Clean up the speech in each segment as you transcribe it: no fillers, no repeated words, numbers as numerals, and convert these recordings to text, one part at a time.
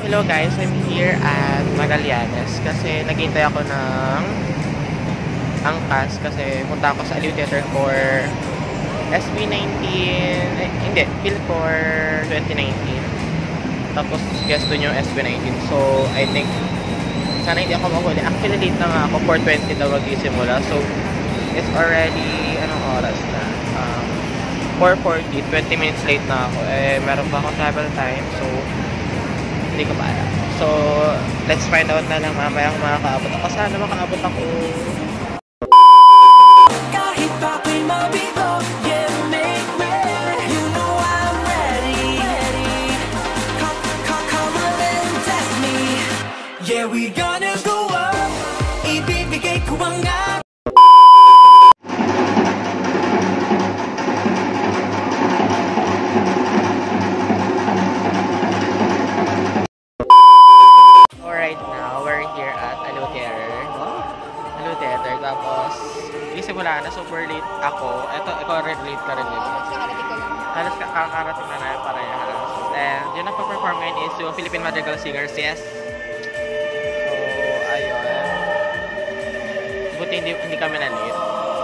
Hello guys, I'm here at Magallanes kasi naghihintay ako ng angkas kasi punta ako sa Theater for SB19, hindi, PhilKor 2019. Tapos guest doon yung SB19. So, I think sana hindi ako mahuli. Actually, late na nga ako. 4:20 daw magsisimula. So, it's already, anong oras na? 4:40, 20 minutes late na ako. Meron pa akong travel time. So, hindi ko pa alam. So, let's find out na lang mamaya kung makakaabot ako. Sana makaabot ako. Kahit ako'y mabigo, yeah, make me. You know I'm ready. Come on and test me. Yeah, we gonna go up. Ibibigay ko ang Right now, we're here at Theater. Tapos, isimula na, super late ako. Ikaw rin late ka rin, diba? Halos kakarating na namin parehas. And yung nagpa-perform ngayon is yung Philippine Madrigal Singers, yes. So, ayun. Buti hindi kami na late.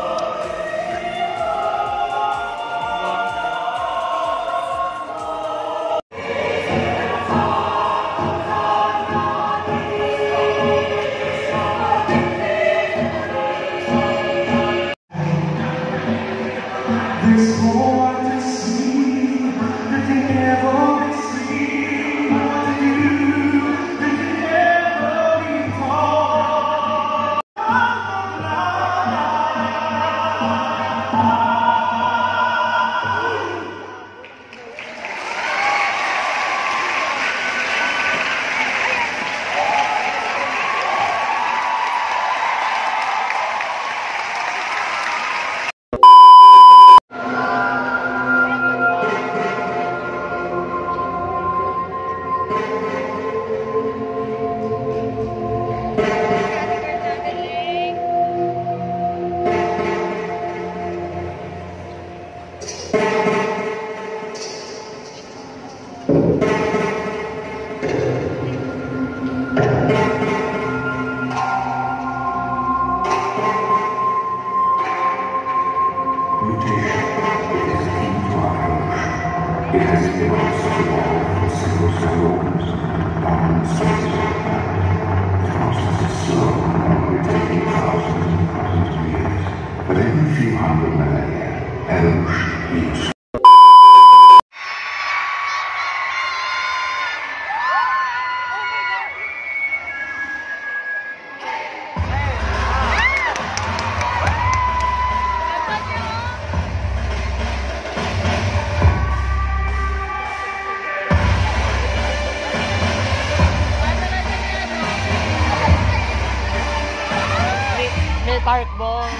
Park Bong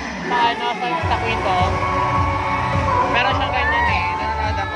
sa Quinto. Meron siyang ganyan eh. Nanonood ako.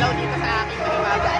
ilaw dito sa aking maliwagan.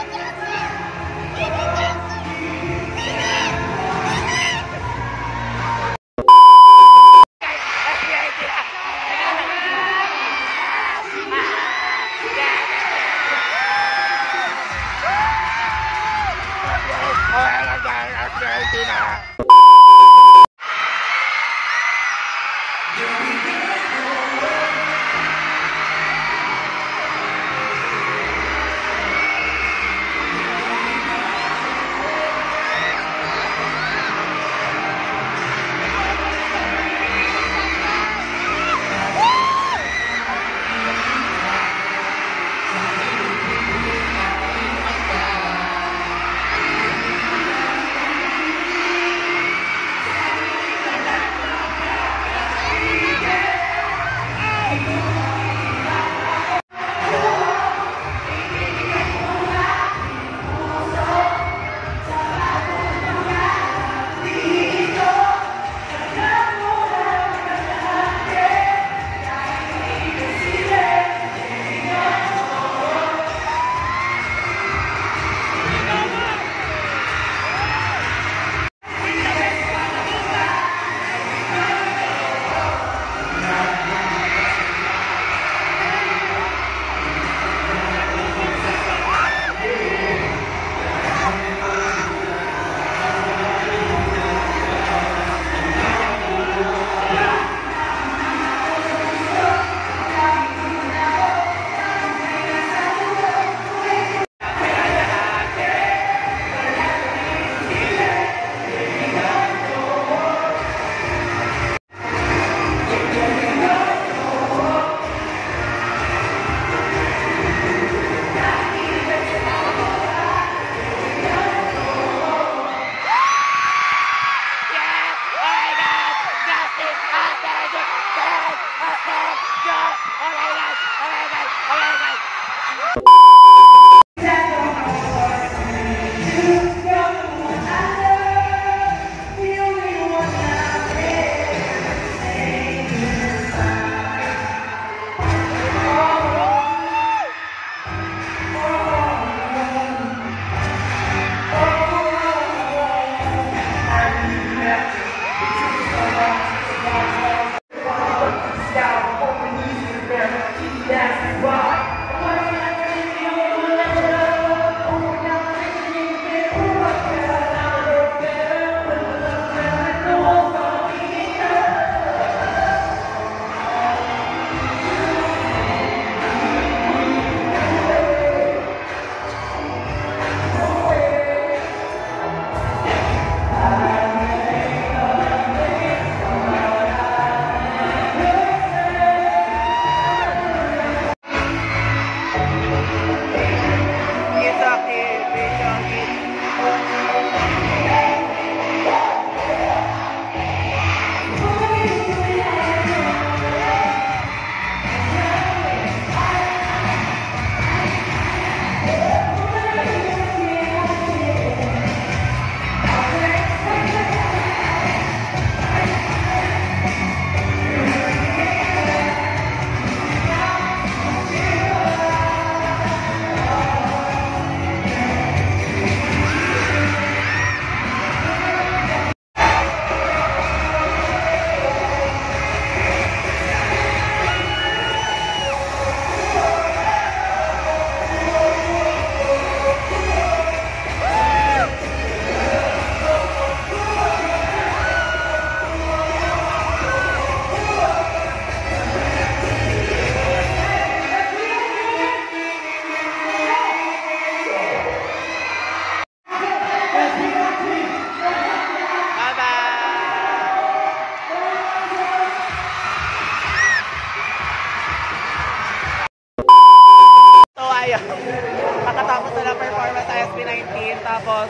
Nakatapos na lang performance sa SB19. Tapos,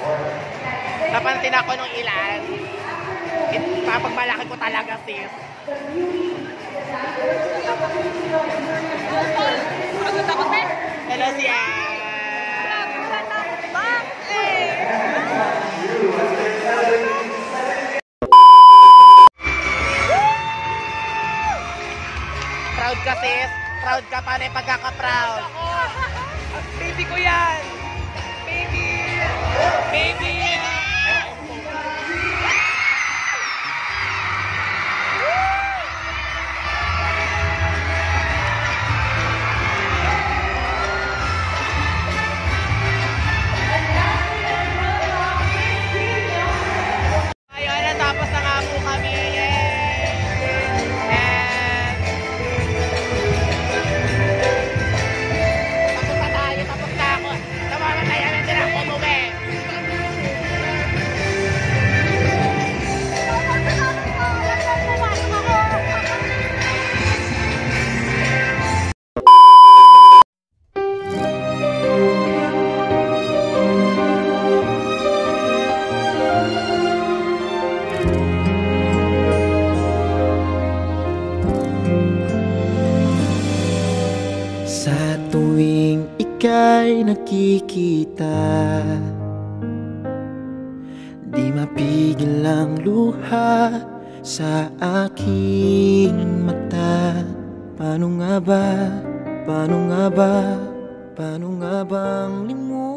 napansin ako nung ilan. Papagmalaki ko talaga, sis. Takot eh. Hello, siya. Proud ka, sis. Proud ka, paano yung pagkaka-proud? Baby ko yan! Baby! Baby! Ayun, natapos na nga po kami. Sa tuwing ika'y nakikita, di mapigil ang luha sa aking mata. Paano nga ba, paano nga ba, paano nga bang limutin